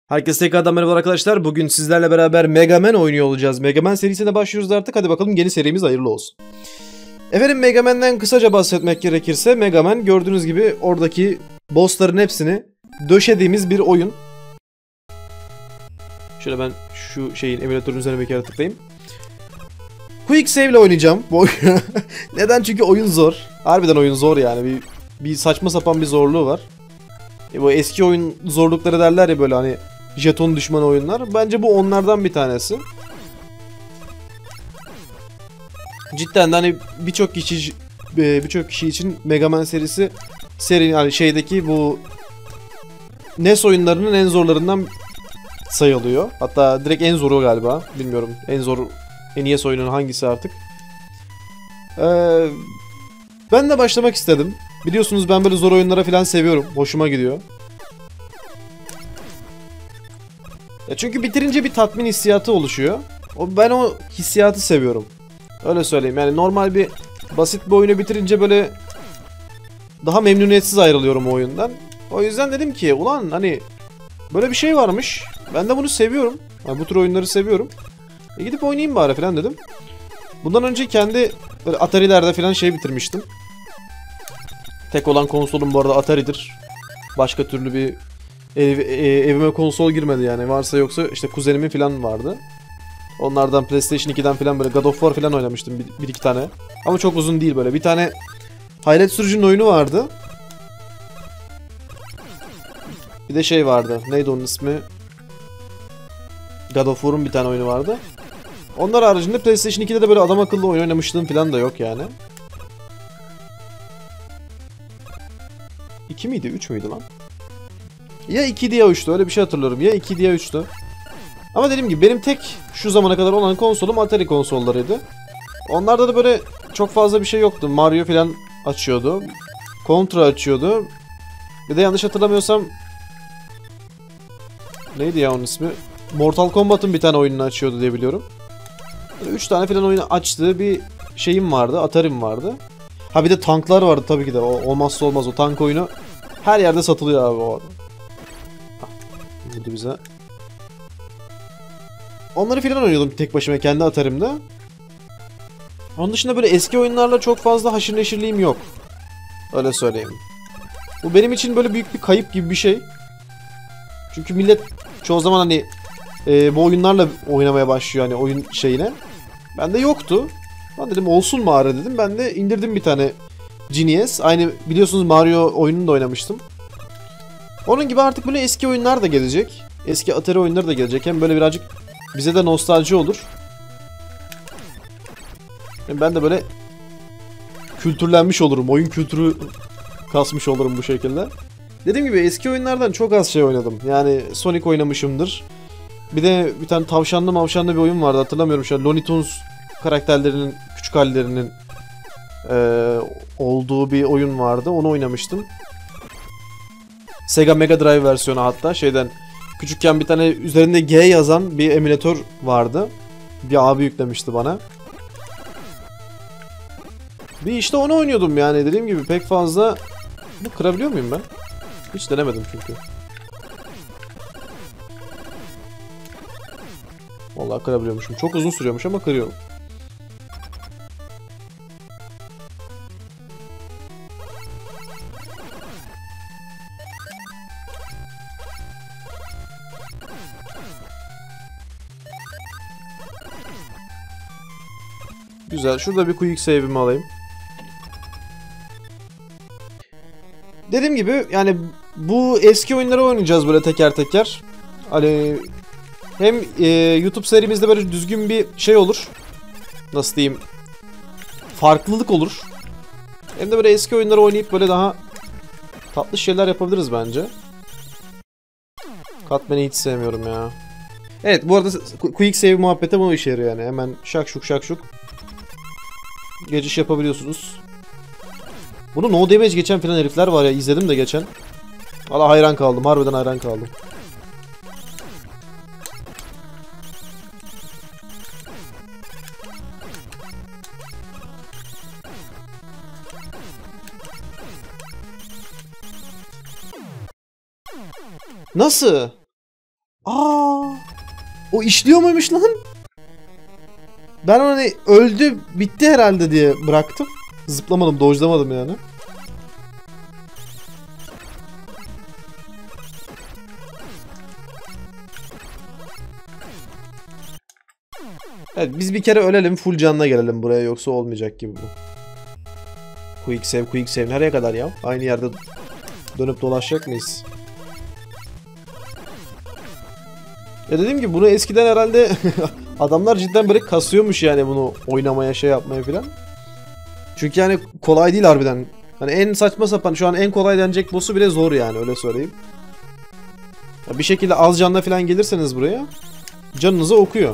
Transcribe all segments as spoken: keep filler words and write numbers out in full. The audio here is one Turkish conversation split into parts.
Herkese tekrardan merhaba arkadaşlar. Bugün sizlerle beraber Mega Man oynuyor olacağız. Mega Man serisine başlıyoruz artık. Hadi bakalım yeni serimiz hayırlı olsun. Efendim Mega Man'den kısaca bahsetmek gerekirse Mega Man gördüğünüz gibi oradaki bossların hepsini döşediğimiz bir oyun. Şöyle ben şu şeyin emülatörün üzerine bir kere tıklayayım. Quick Save ile oynayacağım bu oyunu. Neden? Çünkü oyun zor. Harbiden oyun zor yani. Bir, bir saçma sapan bir zorluğu var. E bu eski oyun zorlukları derler ya böyle hani jeton düşman oyunlar. Bence bu onlardan bir tanesi. Cidden de hani birçok kişi birçok kişi için Mega Man serisi seri yani şeydeki bu N E S oyunlarının en zorlarından sayılıyor. Hatta direkt en zoru galiba. Bilmiyorum. En zor N E S oyunun hangisi artık. Ee, ben de başlamak istedim. Biliyorsunuz ben böyle zor oyunlara falan seviyorum. Hoşuma gidiyor. Ya çünkü bitirince bir tatmin hissiyatı oluşuyor. O, ben o hissiyatı seviyorum. Öyle söyleyeyim. Yani normal bir basit bir oyunu bitirince böyle daha memnuniyetsiz ayrılıyorum o oyundan. O yüzden dedim ki ulan hani böyle bir şey varmış. Ben de bunu seviyorum. Yani bu tür oyunları seviyorum. E gidip oynayayım bari falan dedim. Bundan önce kendi böyle Atari'lerde falan şey bitirmiştim. Tek olan konsolum bu arada Atari'dir. Başka türlü bir ev, e, evime konsol girmedi yani. Varsa yoksa işte kuzenimin falan vardı. Onlardan PlayStation ikiden falan böyle God of War falan oynamıştım bir, bir iki tane. Ama çok uzun değil böyle. Bir tane Hayalet Sürücü'nün oyunu vardı. Bir de şey vardı. Neydi onun ismi? God of War'un bir tane oyunu vardı. Onlar haricinde PlayStation ikide de böyle adam akıllı oyun oynamışlığım falan da yok yani. iki miydi? üç müydü lan? Ya ikiydi ya üçtü. Öyle bir şey hatırlıyorum. Ya ikiydi ya üçtü. Ama dediğim gibi benim tek şu zamana kadar olan konsolum Atari konsollarıydı. Onlarda da böyle çok fazla bir şey yoktu. Mario falan açıyordu. Contra açıyordu. Bir de yanlış hatırlamıyorsam neydi ya onun ismi? Mortal Kombat'ın bir tane oyununu açıyordu diye biliyorum. üç tane falan oyunu açtığı bir şeyim vardı. Atari'm vardı. Ha bir de tanklar vardı tabii ki de. O olmazsa olmaz o tank oyunu. Her yerde satılıyor abi o. Vurdu bize. Onları falan oynuyordum tek başıma kendi Atari'mde. Onun dışında böyle eski oyunlarla çok fazla haşır neşirliğim yok. Öyle söyleyeyim. Bu benim için böyle büyük bir kayıp gibi bir şey. Çünkü millet çoğu zaman hani e, bu oyunlarla oynamaya başlıyor hani oyun şeyine. Bende yoktu. Ben dedim olsun bari dedim. Ben de indirdim bir tane G N E S. Aynı biliyorsunuz Mario oyununu da oynamıştım. Onun gibi artık böyle eski oyunlar da gelecek. Eski Atari oyunları da gelecek. Hem böyle birazcık bize de nostalji olur. Hem ben de böyle kültürlenmiş olurum. Oyun kültürü kasmış olurum bu şekilde. Dediğim gibi eski oyunlardan çok az şey oynadım. Yani Sonic oynamışımdır. Bir de bir tane tavşanlı mavşanlı bir oyun vardı. Hatırlamıyorum şu an. Looney Tunes karakterlerinin, küçük hallerinin ee, olduğu bir oyun vardı. Onu oynamıştım. Sega Mega Drive versiyonu hatta şeyden küçükken bir tane üzerinde G yazan bir emülatör vardı. Bir abi yüklemişti bana. Bir işte onu oynuyordum yani dediğim gibi pek fazla. Bu kırabiliyor muyum ben? Hiç denemedim çünkü. Vallahi kırabiliyormuşum. Çok uzun sürüyormuş ama kırıyorum. Güzel. Şurada bir quick save'imi alayım. Dediğim gibi yani bu eski oyunları oynayacağız böyle teker teker. Hani hem e, YouTube serimizde böyle düzgün bir şey olur. Nasıl diyeyim? Farklılık olur. Hem de böyle eski oyunları oynayıp böyle daha tatlı şeyler yapabiliriz bence. Katmanı hiç sevmiyorum ya. Evet bu arada quick save muhabbete bu işe yarıyor yani. Hemen şak şuk şak şuk. Geçiş yapabiliyorsunuz. Bunu no damage geçen filan herifler var ya, izledim de geçen. Valla hayran kaldım, harbiden hayran kaldım. Nasıl? O işliyor muymuş lan? Ben hani öldü bitti herhalde diye bıraktım. Zıplamadım, dodge'lamadım yani. Evet, biz bir kere ölelim, full canla gelelim buraya, yoksa olmayacak gibi bu. Quick save, quick save nereye kadar ya? Aynı yerde dönüp dolaşacak mıyız? Ya dediğim gibi bunu eskiden herhalde adamlar cidden böyle kasıyormuş yani bunu oynamaya, şey yapmaya filan. Çünkü yani kolay değil harbiden. Hani en saçma sapan, şu an en kolay denecek boss'u bile zor yani, öyle söyleyeyim. Ya bir şekilde az canla falan gelirseniz buraya canınızı okuyor.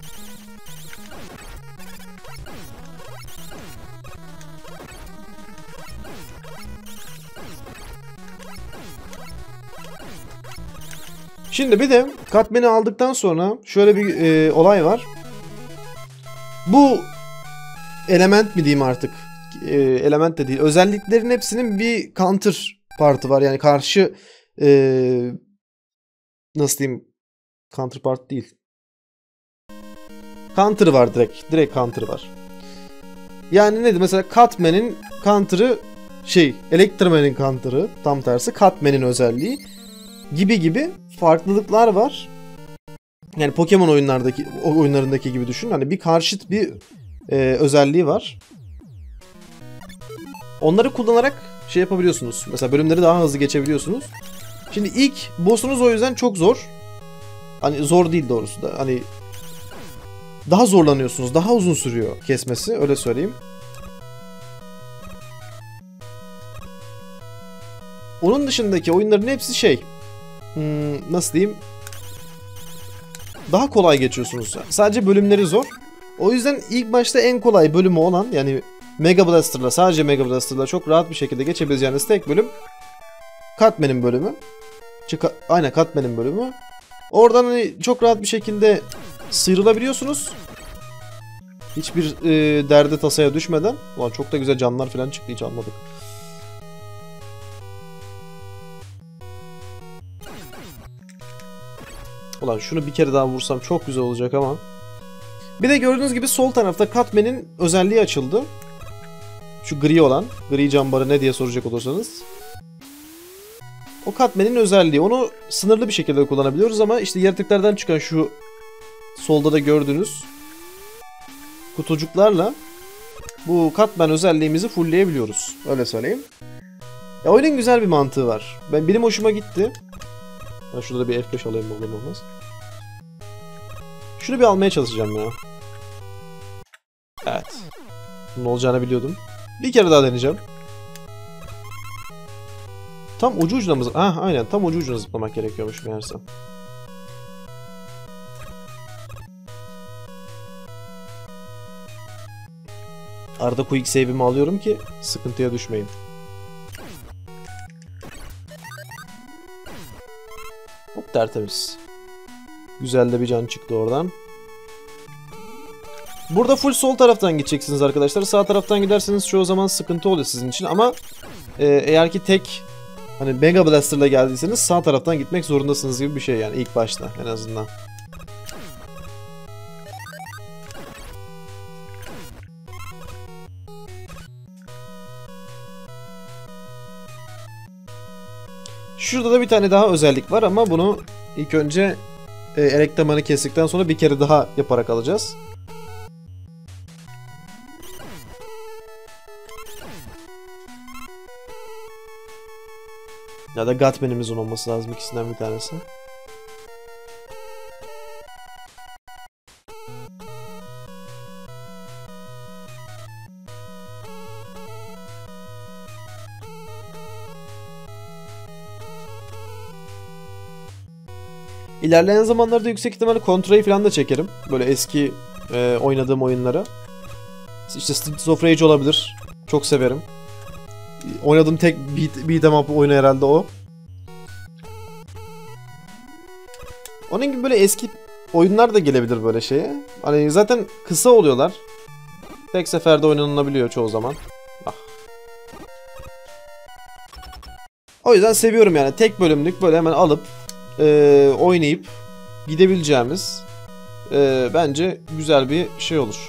Şimdi bir de katmeni aldıktan sonra şöyle bir e, olay var. Bu element mi diyeyim artık? E, element de değil. Özelliklerin hepsinin bir counter partı var. Yani karşı e, nasıl diyeyim? Counterpart değil. Counter var direkt. Direkt counter var. Yani nedir? Mesela Cutman'in counter'ı şey, Electroman'in counter'ı tam tersi. Cutman'in özelliği gibi gibi farklılıklar var. Yani Pokemon oyunlardaki oyunlarındaki gibi düşün. Hani bir karşıt bir e, özelliği var. Onları kullanarak şey yapabiliyorsunuz. Mesela bölümleri daha hızlı geçebiliyorsunuz. Şimdi ilk boss'unuz o yüzden çok zor. Hani zor değil doğrusu da. Hani daha zorlanıyorsunuz. Daha uzun sürüyor kesmesi. Öyle söyleyeyim. Onun dışındaki oyunların hepsi şey. Hmm, nasıl diyeyim? Daha kolay geçiyorsunuz. Sadece bölümleri zor. O yüzden ilk başta en kolay bölümü olan, yani Mega Blaster'la, sadece Mega Blaster'la çok rahat bir şekilde geçebileceğiniz tek bölüm Cutman'in bölümü. Çıka Aynen, Cutman'in bölümü. Oradan hani çok rahat bir şekilde sıyrılabiliyorsunuz. Hiçbir e, derde tasaya düşmeden. Ulan çok da güzel canlar falan çıktı, hiç almadık. Ulan şunu bir kere daha vursam çok güzel olacak ama. Bir de gördüğünüz gibi sol tarafta Cutman'in özelliği açıldı. Şu gri olan. Gri cambarı ne diye soracak olursanız. O Cutman'in özelliği. Onu sınırlı bir şekilde kullanabiliyoruz ama işte yaratıklardan çıkan şu solda da gördüğünüz kutucuklarla bu Cutman özelliğimizi fullleyebiliyoruz. Öyle söyleyeyim. Ya oyunun güzel bir mantığı var. Ben benim hoşuma gitti. Ben şurada bir F beş alayım, olur mu olmaz. Şunu bir almaya çalışacağım ya. Evet. Bunun olacağını biliyordum. Bir kere daha deneyeceğim. Tam ucu ucuna mı? Ah, aynen, tam ucu ucuna zıplamak gerekiyormuş meğerse. Arada quick save'imi alıyorum ki sıkıntıya düşmeyin. Hop, tertemiz. Güzel de bir can çıktı oradan. Burada full sol taraftan gideceksiniz arkadaşlar. Sağ taraftan giderseniz çoğu zaman sıkıntı oluyor sizin için ama e, eğer ki tek hani Mega Blaster'la geldiyseniz sağ taraftan gitmek zorundasınız gibi bir şey yani ilk başta en azından. Şurada da bir tane daha özellik var ama bunu ilk önce e, Electroman'ı kestikten sonra bir kere daha yaparak alacağız. Ya da Cutman'imizin olması lazım, ikisinden bir tanesi. İlerleyen zamanlarda yüksek ihtimalle Contra'yı falan da çekerim. Böyle eski e, oynadığım oyunlara. İşte Streets of Rage olabilir. Çok severim. Oynadığım tek beat, beat'em up oyunu herhalde o. Onun gibi böyle eski oyunlar da gelebilir böyle şeye. Hani zaten kısa oluyorlar. Tek seferde oynanılabiliyor çoğu zaman. Ah. O yüzden seviyorum yani. Tek bölümlük böyle hemen alıp e, oynayıp gidebileceğimiz e, bence güzel bir şey olur.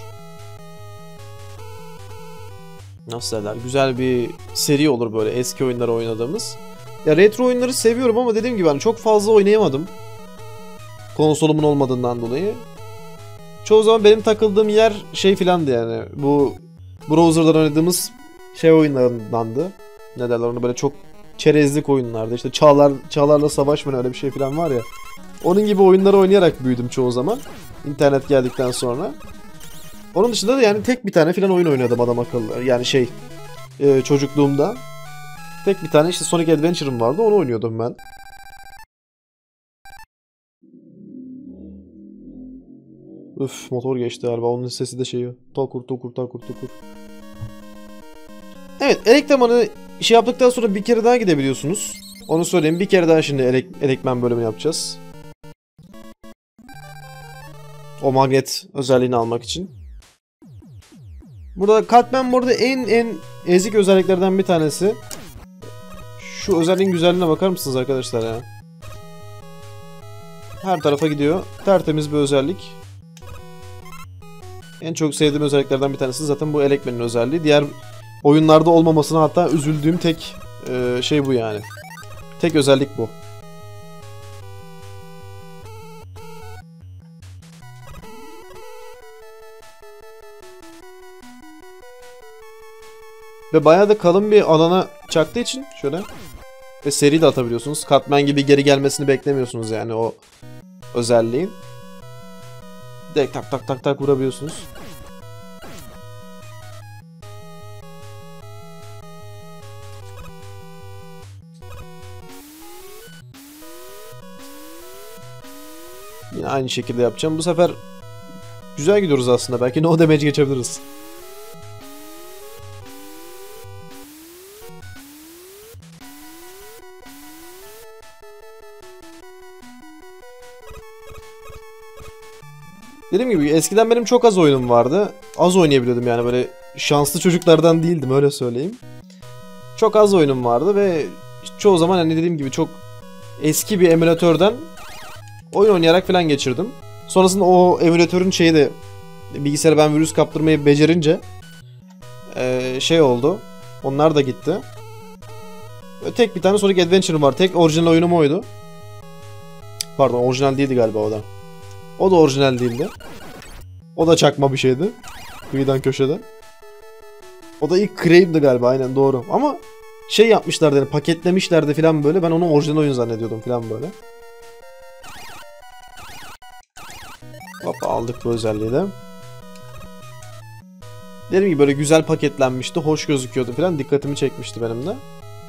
Nasıl derler? Güzel bir seri olur böyle eski oyunları oynadığımız. Ya retro oyunları seviyorum ama dediğim gibi hani çok fazla oynayamadım. Konsolumun olmadığından dolayı. Çoğu zaman benim takıldığım yer şey filandı yani. Bu browser'dan oynadığımız şey oyunlarındandı. Ne derler onu, böyle çok çerezlik oyunlardı. İşte Çağlar, Çağlar'la Savaş mı öyle bir şey filan var ya. Onun gibi oyunları oynayarak büyüdüm çoğu zaman. İnternet geldikten sonra. Onun dışında da yani tek bir tane filan oyun oynadım adam akıllı. Yani şey e, çocukluğumda. Tek bir tane işte Sonic Adventure'ım vardı, onu oynuyordum ben. Üf, motor geçti galiba, onun sesi de şeyi. Tokur tokur tokur tokur. Evet, Elektraman'ı şey yaptıktan sonra bir kere daha gidebiliyorsunuz. Onu söyleyeyim, bir kere daha şimdi elek, Elekman bölümü yapacağız. O magnet özelliğini almak için. Burada Cutman burada en en ezik özelliklerden bir tanesi. Şu özelliğin güzelliğine bakar mısınız arkadaşlar ya? Her tarafa gidiyor. Tertemiz bir özellik. En çok sevdiğim özelliklerden bir tanesi zaten bu Elekmen'in özelliği. Diğer oyunlarda olmamasına hatta üzüldüğüm tek e, şey bu yani. Tek özellik bu. Ve bayağı da kalın bir alana çaktığı için şöyle. Ve seri de atabiliyorsunuz. Cutman gibi geri gelmesini beklemiyorsunuz yani o özelliğin. Direkt tak tak tak tak vurabiliyorsunuz. Yine aynı şekilde yapacağım. Bu sefer güzel gidiyoruz aslında. Belki no damage geçebiliriz. Dediğim gibi eskiden benim çok az oyunum vardı. Az oynayabiliyordum yani, böyle şanslı çocuklardan değildim, öyle söyleyeyim. Çok az oyunum vardı ve çoğu zaman hani dediğim gibi çok eski bir emülatörden oyun oynayarak falan geçirdim. Sonrasında o emülatörün şeyi de, bilgisayara ben virüs kaptırmayı becerince ee, şey oldu. Onlar da gitti. Tek bir tane Sonic Adventure'ım var. Tek orijinal oyunum oydu. Pardon, orijinal değildi galiba o da. O da orijinal değildi. O da çakma bir şeydi. Kıyıdan köşeden. O da ilk Crave'di galiba, aynen doğru. Ama şey yapmışlardı yani, paketlemişlerdi falan böyle. Ben onu orijinal oyun zannediyordum falan böyle. Hop, aldık bu özelliği de. Dediğim gibi böyle güzel paketlenmişti. Hoş gözüküyordu falan. Dikkatimi çekmişti benim de.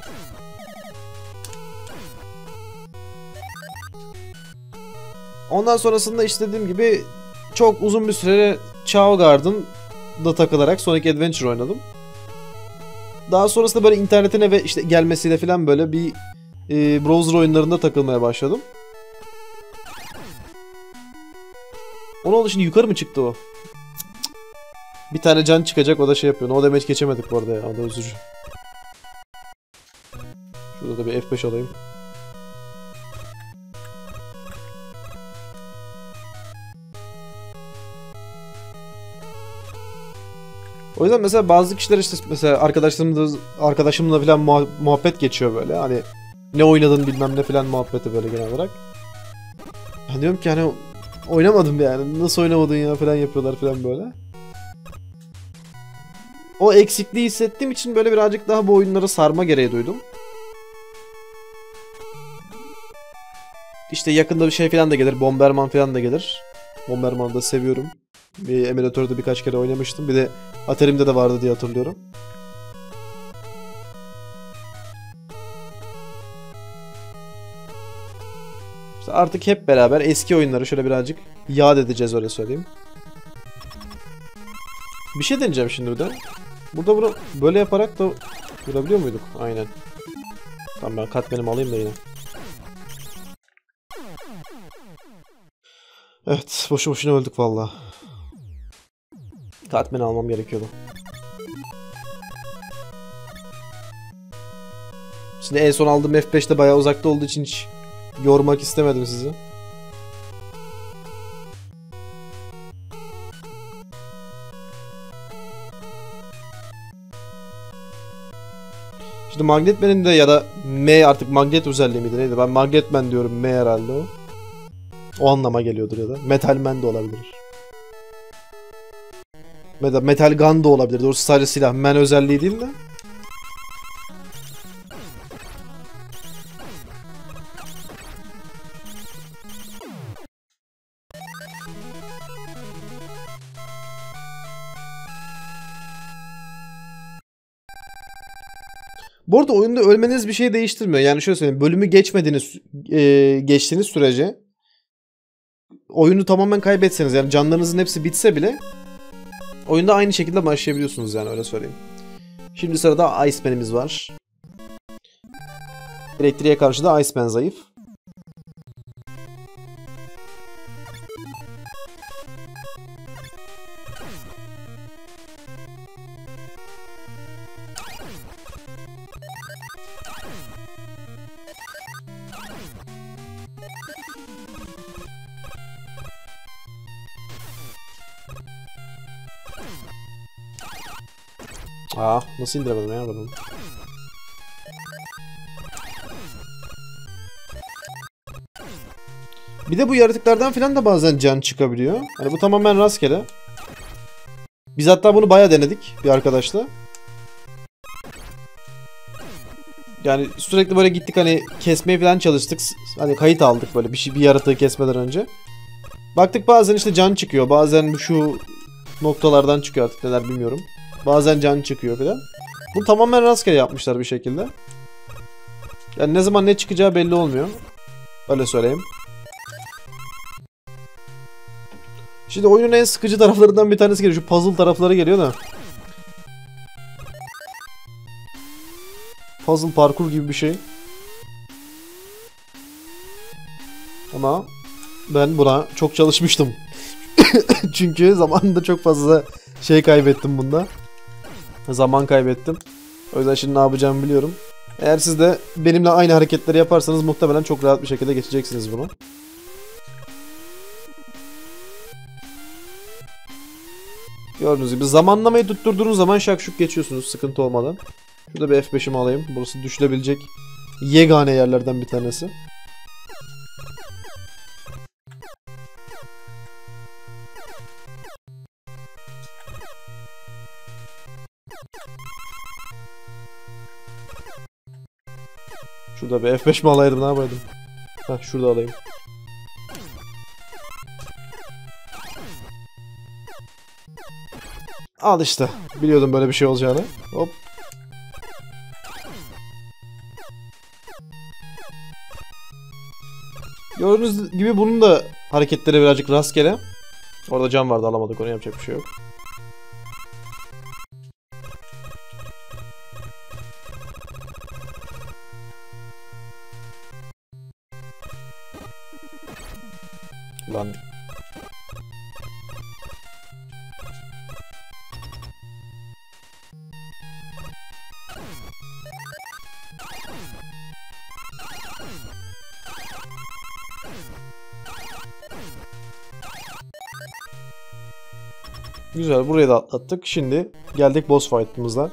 Ondan sonrasında işte dediğim gibi çok uzun bir süre Chao Garden'da takılarak Sonic Adventure oynadım. Daha sonrasında böyle internetine ve işte gelmesiyle falan böyle bir e, browser oyunlarında takılmaya başladım. Onun oldu, şimdi yukarı mı çıktı o? Bir tane can çıkacak, o da şey yapıyor. O da match geçemedik bu arada ya, o da üzücü. Şurada da bir F beş alayım. O yüzden mesela bazı kişiler işte mesela arkadaşlarımla arkadaşımla falan muha muhabbet geçiyor böyle, hani ne oynadın bilmem ne falan muhabbeti böyle genel olarak. Ben diyorum ki hani oynamadım yani, nasıl oynamadın ya falan yapıyorlar falan böyle. O eksikliği hissettiğim için böyle birazcık daha bu oyunlara sarma gereği duydum. İşte yakında bir şey falan da gelir, Bomberman falan da gelir. Bomberman'ı da seviyorum. Bir emülatörde birkaç kere oynamıştım. Bir de Atari'mde de vardı diye hatırlıyorum. İşte artık hep beraber eski oyunları şöyle birazcık yad edeceğiz, öyle söyleyeyim. Bir şey deneyeceğim şimdi bir de. Burada bunu böyle yaparak da vurabiliyor muyduk? Aynen. Tamam, ben Cutman'ımı alayım da yine. Evet, boşu boşuna öldük valla. Cutman'ı almam gerekiyordu. Şimdi en son aldığım F beş'te bayağı uzakta olduğu için hiç yormak istemedim sizi. Şimdi Magnetman'in de ya da M artık magnet özelliği miydi neydi? Ben Magnetman diyorum, M herhalde o. O anlama geliyordur ya da. Metal Man de olabilir. Metal, Metal Gun da olabilir. Doğrusu sadece silah. Man özelliği değil de. Bu arada oyunda ölmeniz bir şey değiştirmiyor. Yani şöyle söyleyeyim. Bölümü geçmediğiniz, e, geçtiğiniz sürece oyunu tamamen kaybetseniz, yani canlarınızın hepsi bitse bile oyunda aynı şekilde başlayabiliyorsunuz, yani öyle söyleyeyim. Şimdi sırada Iceman'imiz var. Elektriğe karşı da Iceman zayıf. Aa, nasıl indiremedim ya bunu? Bir de bu yaratıklardan filan da bazen can çıkabiliyor. Hani bu tamamen rastgele. Biz hatta bunu bayağı denedik bir arkadaşla. Yani sürekli böyle gittik, hani kesmeye falan çalıştık. Hani kayıt aldık böyle bir şey, bir yaratığı kesmeden önce. Baktık bazen işte can çıkıyor. Bazen şu noktalardan çıkıyor, artık neler bilmiyorum. Bazen can çıkıyor falan. Bunu tamamen rastgele yapmışlar bir şekilde. Yani ne zaman ne çıkacağı belli olmuyor. Öyle söyleyeyim. Şimdi oyunun en sıkıcı taraflarından bir tanesi geliyor. Şu puzzle tarafları geliyor da. Puzzle parkur gibi bir şey. Ama ben buna çok çalışmıştım. Çünkü zamanında çok fazla şey kaybettim bunda. Zaman kaybettim. O yüzden şimdi ne yapacağımı biliyorum. Eğer siz de benimle aynı hareketleri yaparsanız muhtemelen çok rahat bir şekilde geçeceksiniz bunu. Gördüğünüz gibi zamanlamayı tutturduğunuz zaman şakşuk geçiyorsunuz sıkıntı olmadan. Şurada bir F beş'imi alayım. Burası düşülebilecek yegane yerlerden bir tanesi. Şurada bir F beş mi alaydım, ne yapaydım? Heh, şurada alayım. Al işte. Biliyordum böyle bir şey olacağını. Hop. Gördüğünüz gibi bunun da hareketleri birazcık rastgele. Orada cam vardı, alamadık onu, yapacak bir şey yok. Lan. Güzel, burayı da atlattık. Şimdi geldik boss fight'ımıza.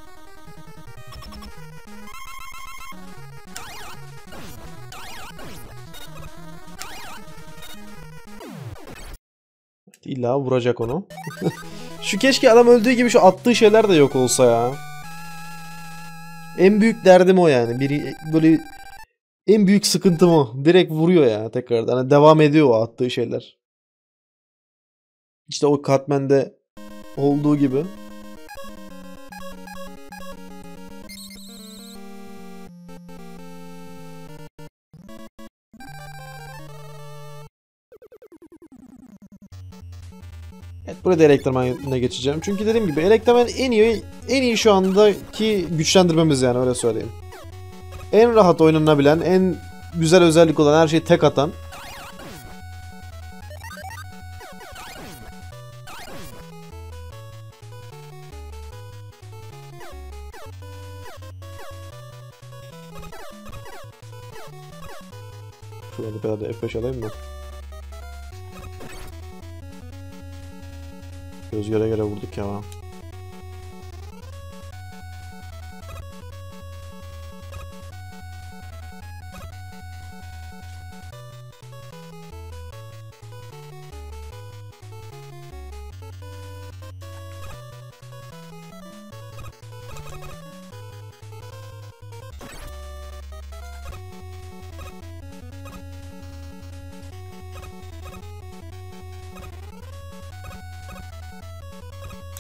İlla vuracak onu. Şu keşke adam öldüğü gibi şu attığı şeyler de yok olsa ya. En büyük derdim o yani. Biri böyle, en büyük sıkıntım o. Direkt vuruyor ya tekrardan. Hani devam ediyor o attığı şeyler. İşte o Cutman'de olduğu gibi. Evet, burada Elektroman'a geçeceğim. Çünkü dediğim gibi Elektroman en iyi en iyi şu andaki güçlendirmemiz, yani öyle söyleyeyim. En rahat oynanabilen, en güzel özellik olan, her şeyi tek atan. Şuradan bir kadar da F beş alayım mı? Göz göre göre vurduk ya.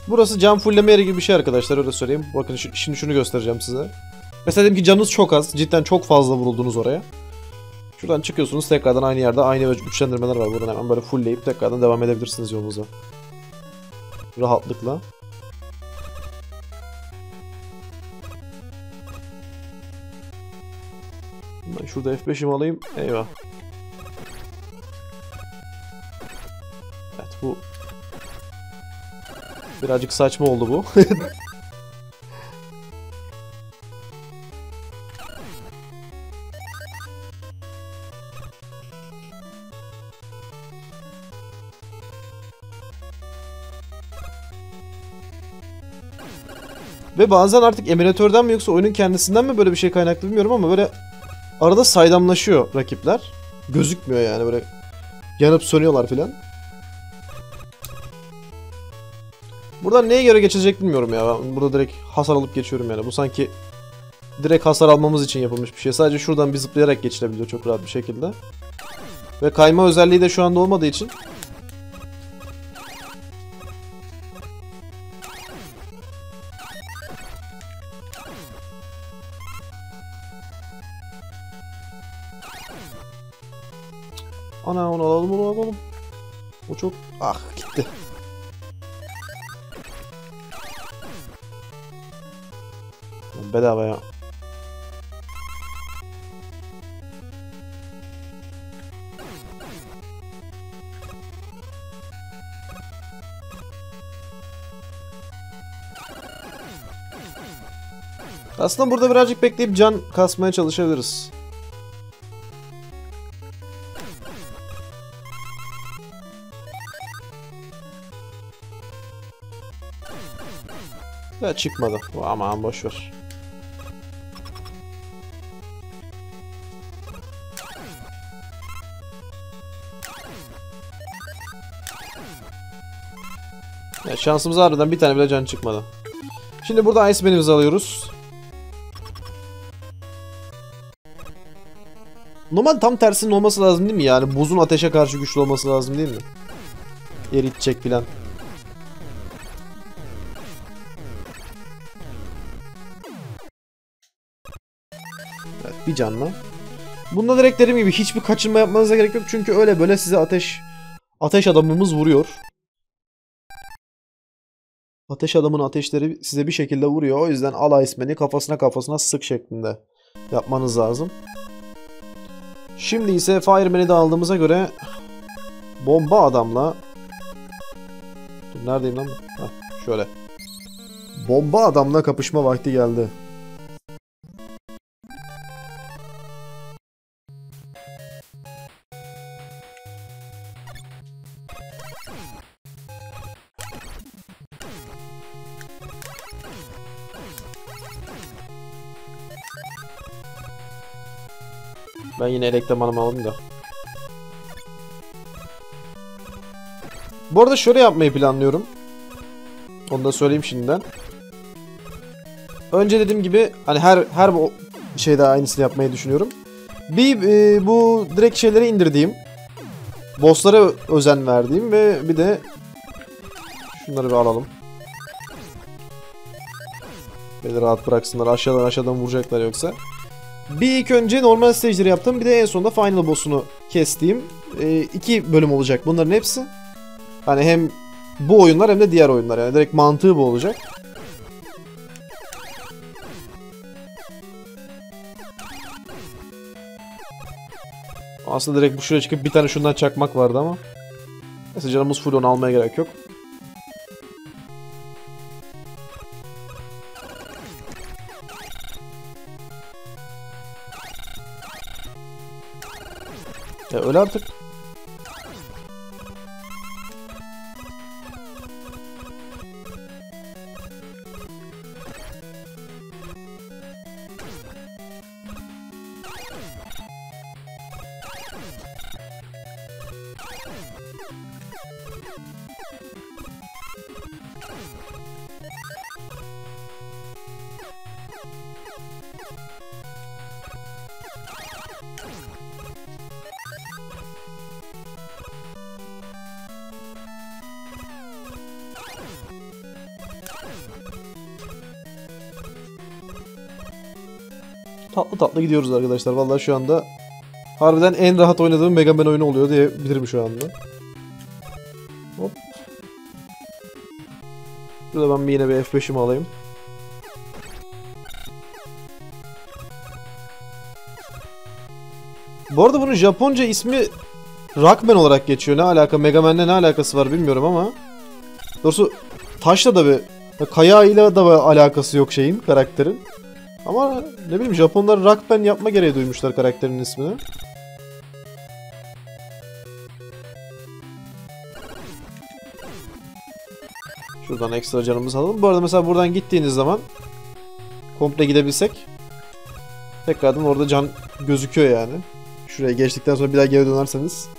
Burası can fullleme yeri gibi bir şey arkadaşlar, öyle söyleyeyim. Bakın şimdi şunu göstereceğim size. Mesela diyelim ki canınız çok az. Cidden çok fazla vuruldunuz oraya. Şuradan çıkıyorsunuz, tekrardan aynı yerde aynı güçlendirmeler var. Buradan hemen böyle fullleyip tekrardan devam edebilirsiniz yolunuza. Rahatlıkla. Ben şurada F beş'imi alayım. Eyvah. Evet, bu birazcık saçma oldu bu. Ve bazen artık emülatörden mi yoksa oyunun kendisinden mi böyle bir şey kaynaklı bilmiyorum ama böyle arada saydamlaşıyor rakipler. Gözükmüyor yani, böyle yanıp sönüyorlar filan. Buradan neye göre geçecek bilmiyorum ya. Ben burada direkt hasar alıp geçiyorum yani. Bu sanki direkt hasar almamız için yapılmış bir şey. Sadece şuradan bir zıplayarak geçilebiliyor çok rahat bir şekilde. Ve kayma özelliği de şu anda olmadığı için. Ana, onu alalım, onu alalım. O çok... Ah, gitti. Bedava ya. Aslında burada birazcık bekleyip can kasmaya çalışabiliriz. Ya çıkmadı. Aman boşver. Ya şansımıza harbiden bir tane bile can çıkmadı. Şimdi burada Ice Man'imizi alıyoruz. Normal tam tersinin olması lazım değil mi? Yani buzun ateşe karşı güçlü olması lazım değil mi? Eritecek filan. Evet, bir canla. Bunda direkt dediğim gibi hiçbir kaçınma yapmanıza gerek yok. Çünkü öyle böyle size ateş ateş adamımız vuruyor. Ateş adamın ateşleri size bir şekilde vuruyor. O yüzden al Iceman'i kafasına kafasına sık şeklinde yapmanız lazım. Şimdi ise Fireman'i de aldığımıza göre bomba adamla... Dur, neredeyim lan? Heh, şöyle. Bomba adamla kapışma vakti geldi. Ben yine elektromanımı alayım da. Bu arada şöyle yapmayı planlıyorum. Onu da söyleyeyim şimdiden. Önce dediğim gibi hani her her şeyde aynısını yapmayı düşünüyorum. Bir e, bu direkt şeyleri indirdiğim, bosslara özen verdiğim ve bir de şunları bir alalım. Beni rahat bıraksınlar, aşağıdan aşağıdan vuracaklar yoksa. Bir ilk önce normal stage'leri yaptım. Bir de en sonunda final boss'unu kestiğim e, iki bölüm olacak bunların hepsi. Hani hem bu oyunlar hem de diğer oyunlar, yani direkt mantığı bu olacak. Aslında direkt bu şuraya çıkıp bir tane şundan çakmak vardı ama. Neyse, canımız full, onu almaya gerek yok. Ya öyle artık. Tatlı tatlı gidiyoruz arkadaşlar. Vallahi şu anda harbiden en rahat oynadığım Mega Man oyunu oluyor diyebilirim şu anda. Hop. Burada ben bir yine bir F beş'imi alayım. Bu arada bunun Japonca ismi Rockman olarak geçiyor. Ne alaka? Mega Man'le ne alakası var bilmiyorum ama. Doğrusu taşla da bir, kayağıyla da bir alakası yok şeyin, karakterin. Ama ne bileyim, Japonlar Rockman yapma gereği duymuşlar karakterinin ismini. Şuradan ekstra canımızı alalım. Bu arada mesela buradan gittiğiniz zaman komple gidebilsek tekrardan orada can gözüküyor yani. Şuraya geçtikten sonra bir daha geri dönerseniz.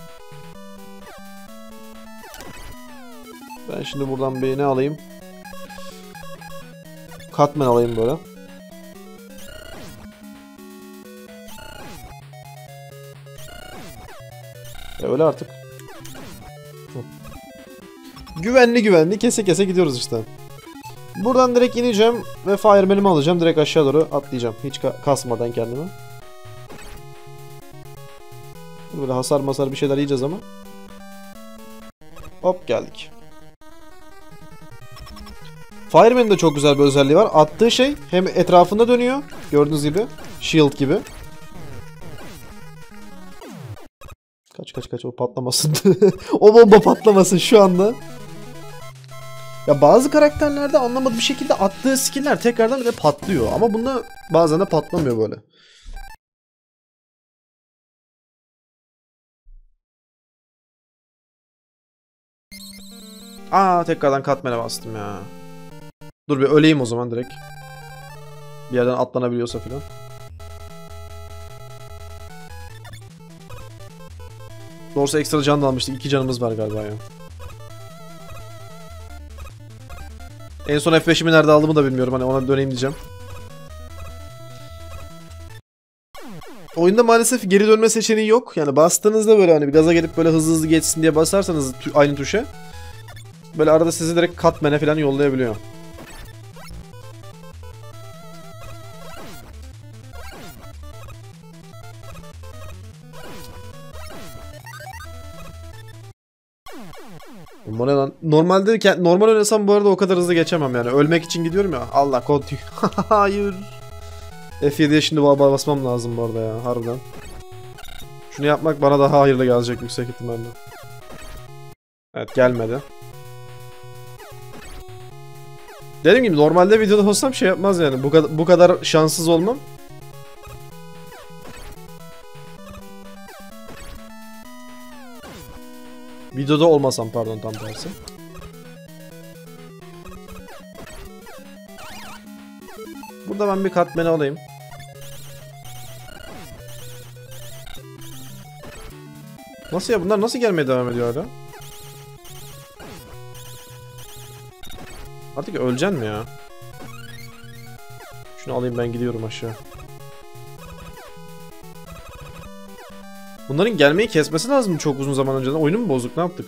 Ben şimdi buradan bir ne alayım? Katman alayım böyle. Ya öyle artık. Güvenli güvenli kese kese gidiyoruz işte. Buradan direkt ineceğim ve Fireman'imi alacağım. Direkt aşağı doğru atlayacağım. Hiç ka kasmadan kendimi. Böyle hasar masar bir şeyler yiyeceğiz ama. Hop geldik. Fireman'in de çok güzel bir özelliği var. Attığı şey hem etrafında dönüyor. Gördüğünüz gibi. Shield gibi. Kaç kaç kaç, o patlamasın. O bomba patlamasın şu anda. Ya bazı karakterlerde anlamadığı bir şekilde attığı skill'ler tekrardan bir de patlıyor. Ama bunda bazen de patlamıyor böyle. Aa, tekrardan katmana bastım ya. Dur bir öleyim o zaman direkt. Bir yerden atlanabiliyorsa filan. Doğrusu ekstra can da almıştık. İki canımız var galiba ya. En son F beş'imi nerede aldığımı da bilmiyorum. Hani ona döneyim diyeceğim. Oyunda maalesef geri dönme seçeneği yok. Yani bastığınızda böyle hani bir gaza gelip böyle hızlı hızlı geçsin diye basarsanız aynı tuşa, böyle arada sizi direkt katmene falan yollayabiliyor. Bu ne lan? Normalde normal oynasam bu arada o kadar hızlı geçemem yani. Ölmek için gidiyorum ya. Allah kod. Hayır. F yediye şimdi basmam lazım bu arada ya, harbiden. Şunu yapmak bana daha hayırlı gelecek yüksek ihtimalle. Evet, gelmedi. Dediğim gibi normalde videoda olsam şey yapmaz yani. Bu kadar bu kadar şanssız olmam. Videoda olmasam pardon, tam tersi. Burada ben bir katmeni alayım. Nasıl ya, bunlar nasıl gelmeye devam ediyor hala? Artık öleceksin mi ya? Şunu alayım, ben gidiyorum aşağı. Bunların gelmeyi kesmesi lazım çok uzun zaman önceden. Oyunu mu bozduk, ne yaptık?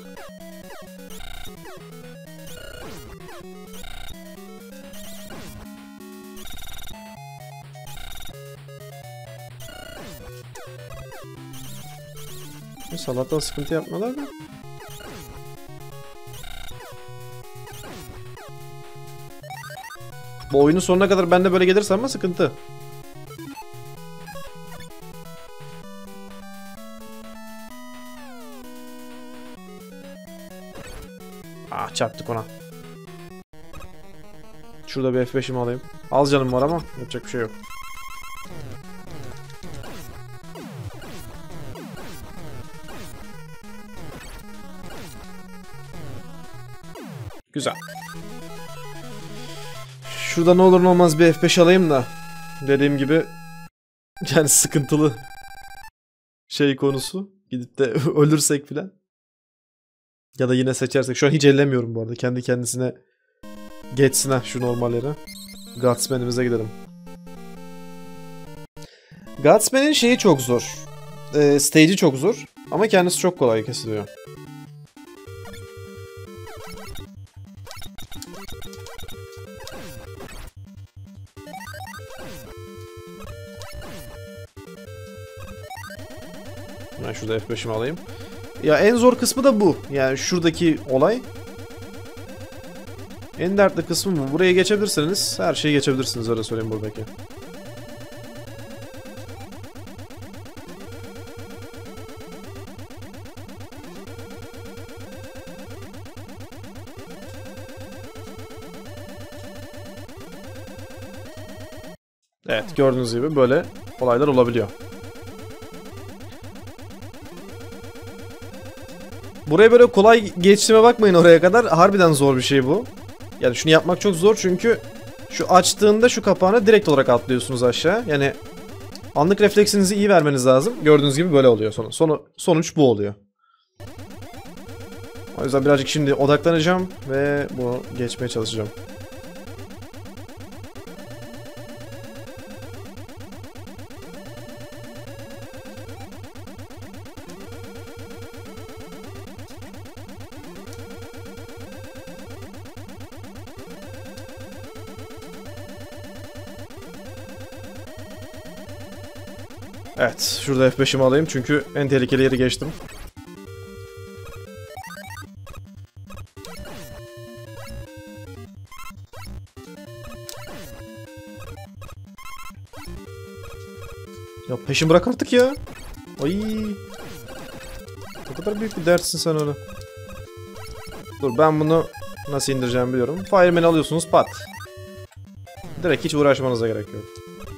Salaktan sıkıntı yapmalar da. Bu oyunun sonuna kadar ben de böyle gelirse ama sıkıntı. Ah, çarptık ona. Şurada bir F beş'imi alayım. Az canım var ama yapacak bir şey yok. Güzel. Şurada ne olur ne olmaz bir F beş alayım da. Dediğim gibi yani sıkıntılı şey konusu. Gidip de ölürsek filan. Ya da yine seçersek. Şu an hiç ellemiyorum bu arada. Kendi kendisine geçsin ha şu normal yere. Gutsman'imize gidelim. Gutsman'in şeyi çok zor. Ee, stage'i çok zor. Ama kendisi çok kolay kesiliyor. Ben şurada F beş'imi alayım. Ya en zor kısmı da bu. Yani şuradaki olay. En dertli kısmı bu. Buraya geçebilirseniz her şeyi geçebilirsiniz, öyle söyleyeyim buradaki. Evet, gördüğünüz gibi böyle olaylar olabiliyor. Buraya böyle kolay geçtiğime bakmayın oraya kadar. Harbiden zor bir şey bu. Yani şunu yapmak çok zor çünkü şu açtığında şu kapağını direkt olarak atlıyorsunuz aşağı. Yani anlık refleksinizi iyi vermeniz lazım. Gördüğünüz gibi böyle oluyor sonu. Sonu sonuç bu oluyor. O yüzden birazcık şimdi odaklanacağım ve bunu geçmeye çalışacağım. Evet, şurada F beş'imi alayım çünkü en tehlikeli yeri geçtim. Ya peşin bırak artık ya. Ay. Ne kadar büyük bir dertsin sen öyle. Dur, ben bunu nasıl indireceğimi biliyorum. Fireman'i alıyorsunuz, pat. Direkt hiç uğraşmanıza gerek yok.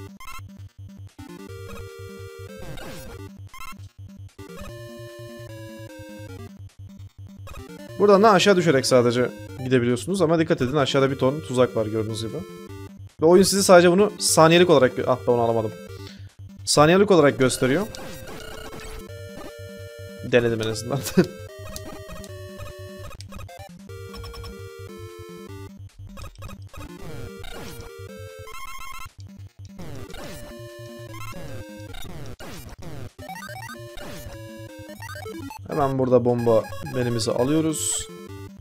Buradan da aşağı düşerek sadece gidebiliyorsunuz ama dikkat edin, aşağıda bir ton tuzak var gördüğünüz gibi. Ve oyun sizi sadece bunu saniyelik olarak... Ah ben onu alamadım. Saniyelik olarak gösteriyor. Denedim en azından. Hemen burada bomba menümüzü alıyoruz.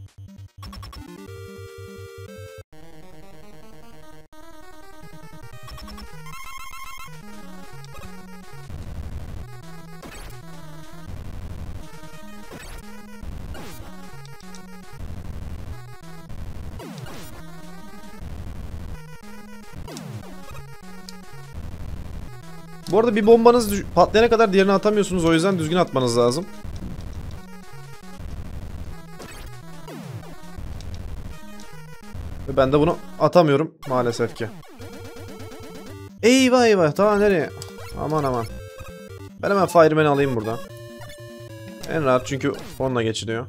Bu arada bir bombanız patlayana kadar diğerini atamıyorsunuz, o yüzden düzgün atmanız lazım. Ve ben de bunu atamıyorum maalesef ki. Eyvah eyvah, daha nereye? Aman aman. Ben hemen Fireman'i alayım buradan. En rahat çünkü onunla geçiliyor.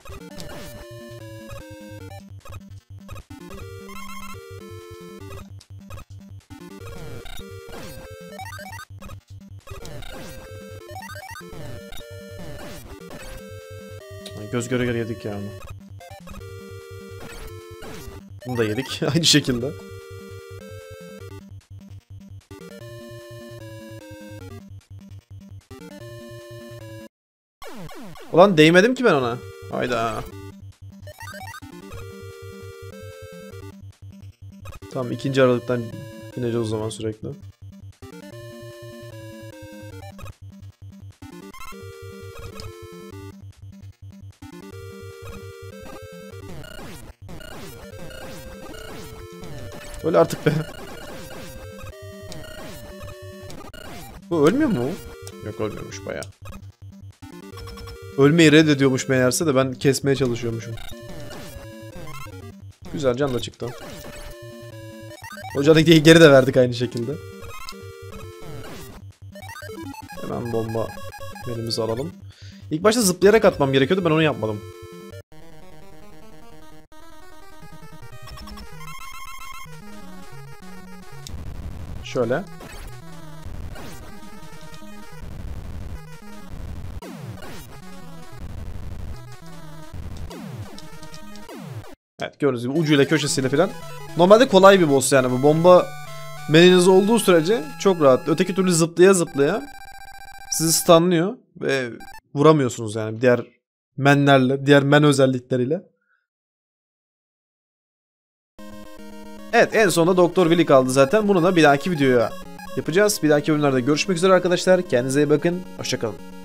Göz göre göre yedik yani. Bunu da yedik aynı şekilde. Ulan değmedim ki ben ona. Hayda. Tamam, ikinci aralıktan ineceğiz o zaman sürekli. Öyle artık be. Bu ölmüyor mu? Yok, ölmüyormuş bayağı. Ölmeyi reddediyormuş meğerse de ben kesmeye çalışıyormuşum. Güzel, can da çıktı. O canı geri de verdik aynı şekilde. Hemen bomba elimizi alalım. İlk başta zıplayarak atmam gerekiyordu, ben onu yapmadım. Şöyle. Evet, gördüğünüz gibi ucuyla köşesiyle falan. Normalde kolay bir boss yani bu. Bomba menünüz olduğu sürece çok rahat. Öteki türlü zıplaya zıplaya sizi stunlıyor ve vuramıyorsunuz yani diğer menlerle, diğer men özellikleriyle. Evet, en sonunda Doktor Willy kaldı zaten. Bunu da bir dahaki videoya yapacağız. Bir dahaki bölümlerde görüşmek üzere arkadaşlar. Kendinize iyi bakın. Hoşça kalın.